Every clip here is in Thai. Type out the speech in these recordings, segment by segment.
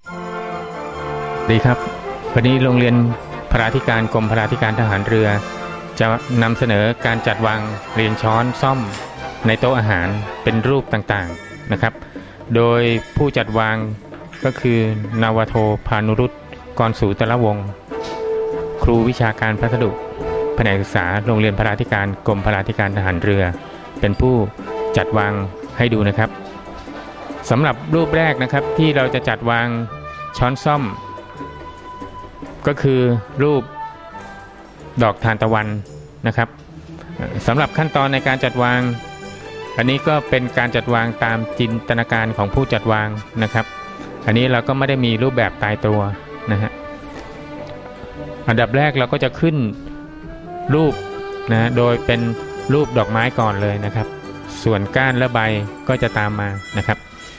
ดีครับวันนี้โรงเรียนพระธิการกรมพระธิการทหารเรือจะนำเสนอการจัดวางเรียงช้อนซ่อมในโต๊ะอาหารเป็นรูปต่างๆนะครับโดยผู้จัดวางก็คือนาวโทพานุรุตกรสูตรวงศ์ครูวิชาการพัสดุแผนกศึกษาโรงเรียนพระธิการกรมพระธิการทหารเรือเป็นผู้จัดวางให้ดูนะครับสำหรับรูปแรกนะครับที่เราจะจัดวางช้อนซ่อมก็คือรูปดอกทานตะวันนะครับสำหรับขั้นตอนในการจัดวางอันนี้ก็เป็นการจัดวางตามจินตนาการของผู้จัดวางนะครับอันนี้เราก็ไม่ได้มีรูปแบบตายตัวนะฮะอันดับแรกเราก็จะขึ้นรูปนะโดยเป็นรูปดอกไม้ก่อนเลยนะครับส่วนก้านและใบก็จะตามมานะครับ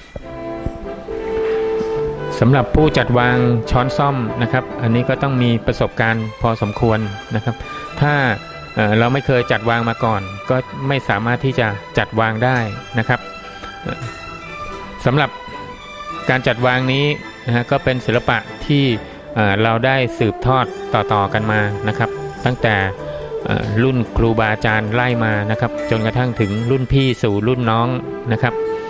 สำหรับผู้จัดวางช้อนซ่อมนะครับอันนี้ก็ต้องมีประสบการณ์พอสมควรนะครับถ้าเราไม่เคยจัดวางมาก่อนก็ไม่สามารถที่จะจัดวางได้นะครับสำหรับการจัดวางนี้นะก็เป็นศิลปะที่เราได้สืบทอดต่อกันมานะครับตั้งแต่รุ่นครูบาอาจารย์ไล่มานะครับจนกระทั่งถึงรุ่นพี่สู่รุ่นน้องนะครับ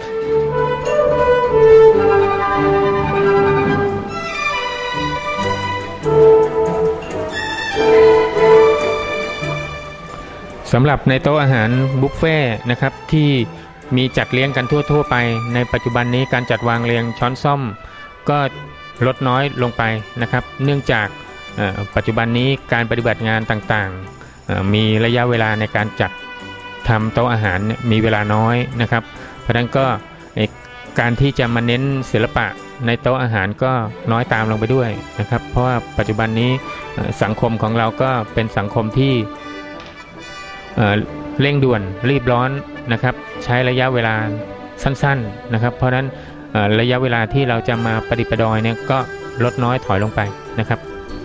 สำหรับในโต๊ะอาหารบุฟเฟ่นะครับที่มีจัดเลี้ยงกันทั่วไปในปัจจุบันนี้การจัดวางเรียงช้อนซ่อมก็ลดน้อยลงไปนะครับเนื่องจากปัจจุบันนี้การปฏิบัติงานต่างๆมีระยะเวลาในการจัดทำโต๊ะอาหารมีเวลาน้อยนะครับเพราะฉะนั้นก็การที่จะมาเน้นศิลปะในโต๊ะอาหารก็น้อยตามลงไปด้วยนะครับเพราะว่าปัจจุบันนี้สังคมของเราก็เป็นสังคมที่เร่งด่วนรีบร้อนนะครับใช้ระยะเวลาสั้นๆนะครับเพราะฉะนั้นระยะเวลาที่เราจะมาประดิษฐ์ประดอยเนี่ยก็ลดน้อยถอยลงไปนะครับ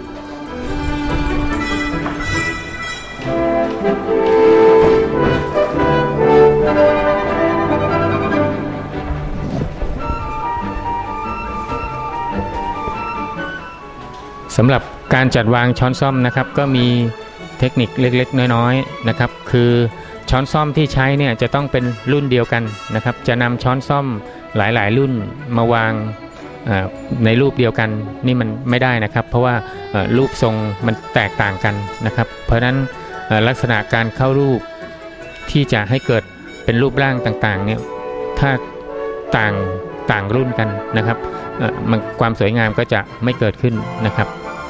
สำหรับการจัดวางช้อนซ่อมนะครับก็มีเทคนิคเล็กๆน้อยๆนะครับคือช้อนซ่อมที่ใช้เนี่ยจะต้องเป็นรุ่นเดียวกันนะครับจะนำช้อนซ่อมหลายๆรุ่นมาวางในรูปเดียวกันนี่มันไม่ได้นะครับเพราะว่ารูปทรงมันแตกต่างกันนะครับเพราะฉะนั้นลักษณะการเข้ารูปที่จะให้เกิดเป็นรูปร่างต่างๆเนี่ยถ้าต่างรุ่นกันนะครับความสวยงามก็จะไม่เกิดขึ้นนะครับ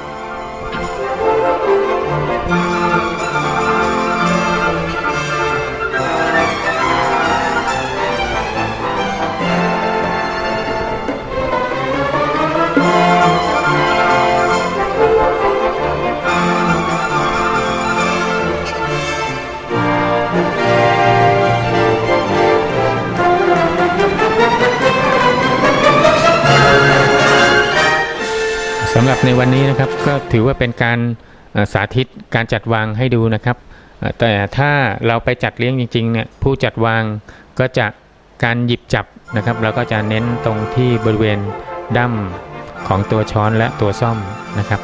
สำหรับในวันนี้นะครับก็ถือว่าเป็นการสาธิตการจัดวางให้ดูนะครับแต่ถ้าเราไปจัดเลี้ยงจริงๆเนี่ยผู้จัดวางก็จะการหยิบจับนะครับเราก็จะเน้นตรงที่บริเวณดั้มของตัวช้อนและตัวซ่อมนะครับ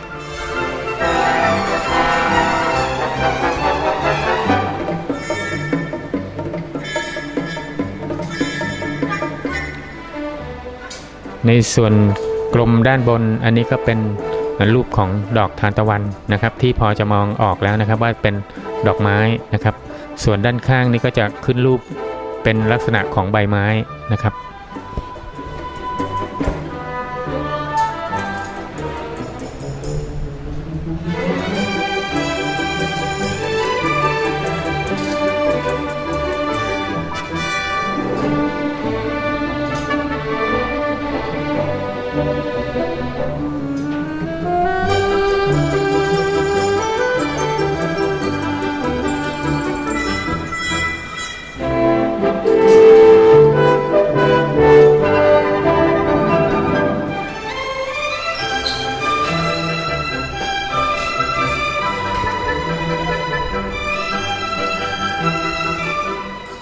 ในส่วนกลมด้านบนอันนี้ก็เป็นรูปของดอกทานตะวันนะครับที่พอจะมองออกแล้วนะครับว่าเป็นดอกไม้นะครับส่วนด้านข้างนี้ก็จะขึ้นรูปเป็นลักษณะของใบไม้นะครับ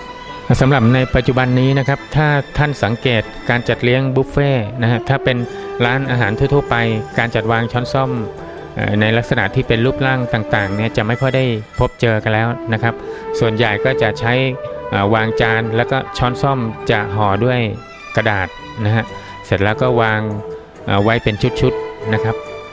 สำหรับในปัจจุบันนี้นะครับถ้าท่านสังเกตการจัดเลี้ยงบุฟเฟ่นะฮะถ้าเป็นร้านอาหารทั่วๆไปการจัดวางช้อนส้อมในลักษณะที่เป็นรูปร่างต่างๆเนี่ยจะไม่ค่อยได้พบเจอกันแล้วนะครับส่วนใหญ่ก็จะใช้วางจานแล้วก็ช้อนส้อมจะห่อด้วยกระดาษนะฮะเสร็จแล้วก็วางไว้เป็นชุดๆนะครับ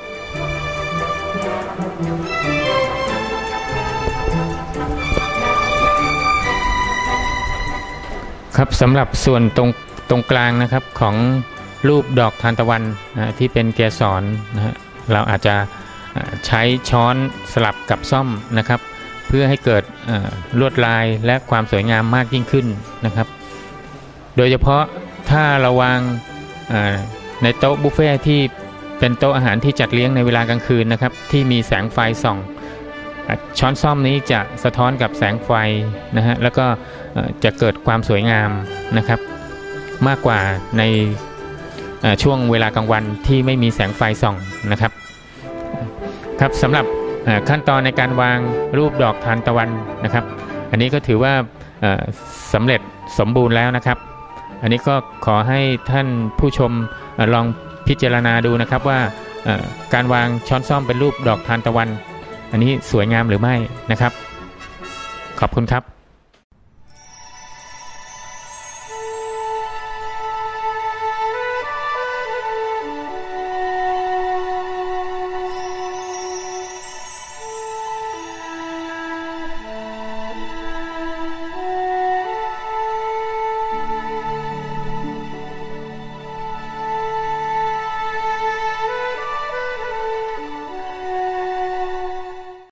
ครับสำหรับส่วนตรงกลางนะครับของรูปดอกทานตะวันที่เป็นเกสรนะฮะเราอาจจะใช้ช้อนสลับกับซ่อมนะครับเพื่อให้เกิดลวดลายและความสวยงามมากยิ่งขึ้นนะครับโดยเฉพาะถ้าเราวางในโต๊ะบุฟเฟ่ที่เป็นโต๊ะอาหารที่จัดเลี้ยงในเวลากลางคืนนะครับที่มีแสงไฟส่องช้อนซ่อมนี้จะสะท้อนกับแสงไฟนะฮะแล้วก็จะเกิดความสวยงามนะครับมากกว่าในช่วงเวลากลางวันที่ไม่มีแสงไฟส่องนะครับครับสำหรับขั้นตอนในการวางรูปดอกทานตะวันนะครับอันนี้ก็ถือว่าสำเร็จสมบูรณ์แล้วนะครับอันนี้ก็ขอให้ท่านผู้ชมลองพิจารณาดูนะครับว่าการวางช้อนส้อมเป็นรูปดอกทานตะวันอันนี้สวยงามหรือไม่นะครับขอบคุณครับ